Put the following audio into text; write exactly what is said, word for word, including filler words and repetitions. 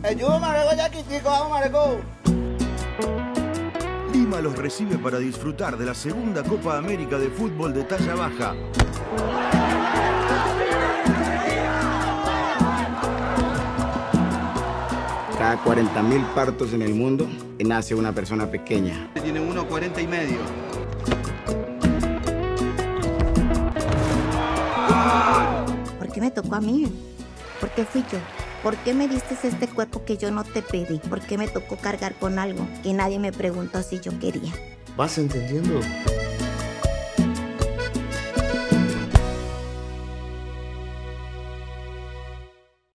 Ayúdame, Marego, ya quitico, vamos, Marego. Lima los recibe para disfrutar de la segunda Copa América de fútbol de talla baja. Cada cuarenta mil partos en el mundo nace una persona pequeña. Tiene uno cuarenta y medio. ¿Por qué me tocó a mí? ¿Por qué fui yo? ¿Por qué me diste este cuerpo que yo no te pedí? ¿Por qué me tocó cargar con algo que nadie me preguntó si yo quería? ¿Vas entendiendo?